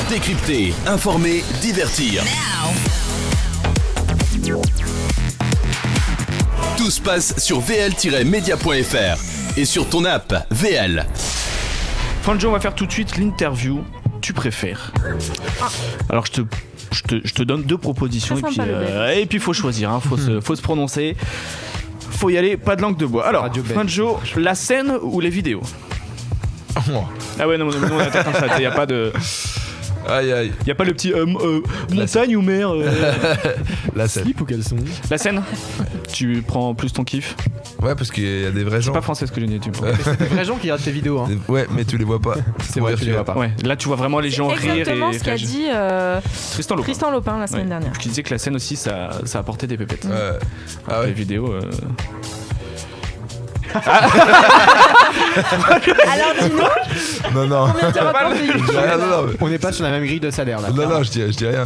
Décrypter, informer, divertir. Tout se passe sur vl-media.fr et sur ton app VL. Franjo, on va faire tout de suite l'interview. Tu préfères. Alors je te donne deux propositions et puis il faut choisir, hein, faut se prononcer. Faut y aller, pas de langue de bois. Alors, Franjo, la scène ou les vidéos? Ah ouais, non, on a tête comme ça, il y a pas de... Aïe aïe. Il y a pas le petit montagne ou mer La scène. Slip ou caleçon? La scène. Tu prends plus ton kiff. Ouais, parce qu'il y a des vrais gens. C'est pas français ce que j'ai dit, tu vois. C'est des vrais gens qui regardent tes vidéos, hein. Ouais, mais tu les vois pas. C'est vrai, tu les vois pas. Ouais, là tu vois vraiment les gens rire et exactement ce qu'a dit Tristan Lopin la semaine dernière. Je te disais que la scène aussi ça apportait des pépettes. Ouais. Ah ouais. Les vidéos. Alors dis-nous. Non, non. Combien tu rapportes de YouTube? Non, mais... On n'est pas sur la même grille de salaire là. Non, je dis rien.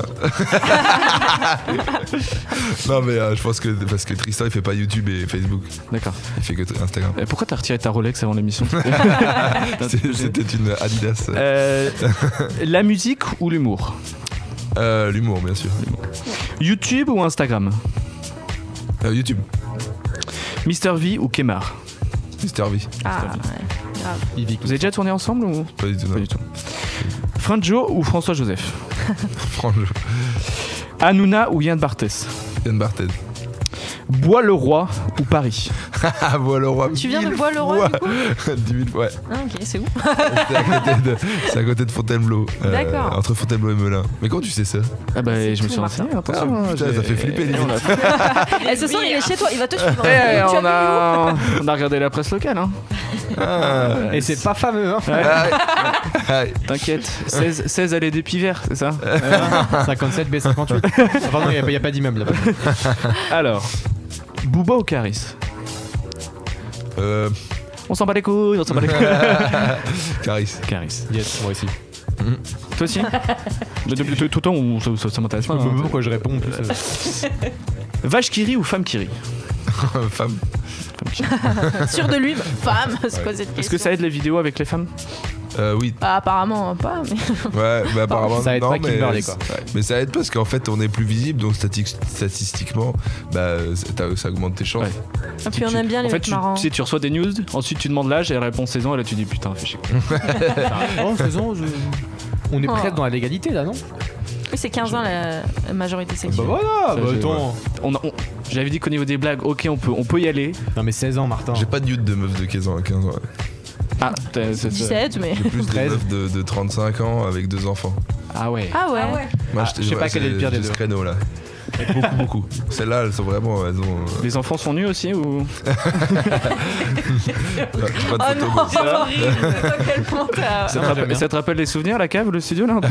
Non, mais je pense que parce que Tristan il fait pas YouTube et Facebook. D'accord. Il fait que Instagram. Pourquoi t'as retiré ta Rolex avant l'émission? C'était une Adidas. La musique ou l'humour? L'humour, bien sûr. YouTube ou Instagram? YouTube. Mister V ou Kemar? Mister V. Ah ouais, grave. Vous avez déjà tourné ensemble ou? Pas du tout. Pas du tout. Franjo ou François Joseph? Franjo. Hanouna ou Yann Barthès? Yann Barthès. Bois-le-Roi ou Paris? Bois-le-Roi. Tu viens de Bois-le-Roi du coup? 10 000 fois, ouais. Ah ok, c'est où? C'est à côté de Fontainebleau. D'accord. Entre Fontainebleau et Melun. Mais comment tu sais ça? Ah bah je me tout, suis renseigné, attention. Putain, ça fait flipper les gens. Et ce soir il est chez toi, il va te suivre. Tu as vu où? On a regardé la presse locale, hein. Et c'est pas fameux, hein. T'inquiète, 16 allées des Pivert, c'est ça? 57 B58. Pardon, il n'y a pas d'immeuble là-bas. Alors, Booba ou Caris? On s'en bat les couilles, on s'en bat les couilles. Caris. Caris. Yes, moi aussi. Toi aussi? Depuis tout le temps, ça m'intéresse pas. Je sais pas pourquoi je réponds en plus. Vache qui rit ou femme qui rit? Femme. Sûr de lui, femme, c'est quoi cette question? Est-ce que ça aide les vidéos avec les femmes? Oui. Bah, apparemment pas, mais... Ouais, mais apparemment ça aide non, pas mais Kimberley, quoi. Mais ça aide parce qu'en fait on est plus visible, donc statistiquement, bah ça augmente tes chances. Ouais. Ah, puis on aime bien les En fait, mecs marrants. tu sais, tu reçois des news, ensuite tu demandes l'âge et elle répond saison, et là tu dis putain, fais chier. Oh, faisons, on est presque dans la légalité là, non? Oui, c'est 15 ans la majorité sexuelle. Bah voilà, Ça, bah j'ai- attends. J'avais dit qu'au niveau des blagues, ok, on peut y aller. Non mais 16 ans, Martin. J'ai pas de nude de meuf de 15 ans à 15 ans. Ah, 17, mais... J'ai plus de 13. meufs de 35 ans avec 2 enfants. Ah ouais. Ah ouais. Moi, je sais pas quel est le pire des ce deux. créneau là. Beaucoup. Celles-là, elles sont vraiment. Elles ont. Les enfants sont nus aussi ou? J'ai pas de Oh photo, non, moi. c'est horrible. À quel point t'as... Ça te rappelle les souvenirs, la cave, le studio là un peu?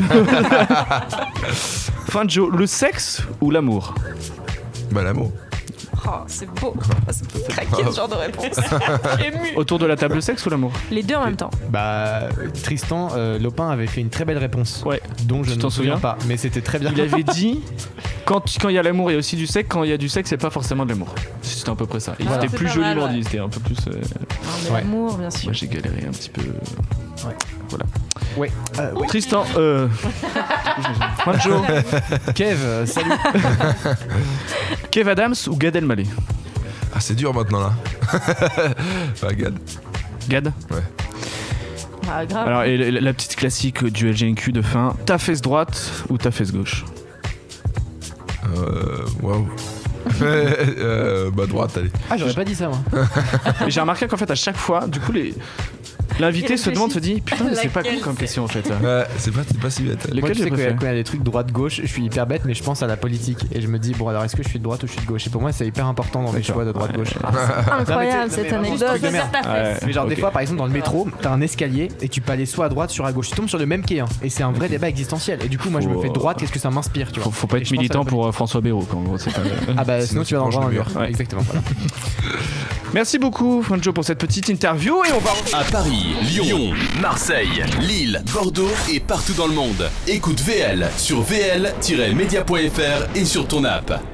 Franjo, le sexe ou l'amour? Bah l'amour. Oh, c'est beau. C'est craqué ce genre de réponse. Ému. Autour de la table, le sexe ou l'amour? Les deux en même temps. Bah Tristan Lopin avait fait une très belle réponse. Ouais. Dont je Tu ne t'en me souviens souviens pas, mais c'était très bien. Il avait dit quand il y a l'amour, il y a aussi du sexe. Quand il y a du sexe, c'est pas forcément de l'amour. C'était à peu près ça. Et Voilà. c'était C'est plus pas mal, joliment ouais. dit. C'était un peu plus. Non, mais Ouais. l'amour, bien sûr. Moi, j'ai galéré un petit peu. Voilà. Ouais. Tristan, Franjo, Kev, salut. Kev Adams ou Gad Elmaleh? Ah, c'est dur maintenant là. Gad. Gad. Ouais. Ah, grave. Alors, et la petite classique du LGNQ de fin, ta fesse droite ou ta fesse gauche? Waouh. Bah droite, allez. Ah, j'aurais pas dit ça moi. Et j'ai remarqué qu'en fait, à chaque fois, du coup, l'invité Il se demande, se réfléchit. dit putain, mais c'est pas Laquelle con comme c'est question en fait. Là. Ouais, c'est pas si bête. Lequel Moi, tu j'ai sais quand préféré il y a des trucs droite-gauche, je suis hyper bête, mais je pense à la politique. Et je me dis, bon, alors est-ce que je suis de droite ou je suis de gauche? Et pour moi, c'est hyper important dans mes D'accord. choix de droite-gauche. Incroyable Non, cette mais anecdote. truc de merde. Ouais. Mais genre, des Ok. fois, par exemple, dans le métro, t'as un escalier et tu peux aller soit à droite, soit à gauche. Tu tombes sur le même quai, hein, et c'est un vrai débat existentiel. Et du coup, moi, je me fais droite, qu'est-ce que ça m'inspire, tu vois? Faut pas Et être je pense à la militant politique. pour François Bayrou, quoi, en gros, c'est pas... Ah bah sinon tu vas dans tu le manges le mur. mur. Ouais. Exactement, voilà. Merci beaucoup, Franjo, pour cette petite interview et on va... À Paris, Lyon, Marseille, Lille, Bordeaux et partout dans le monde. Écoute VL sur vl-media.fr et sur ton app.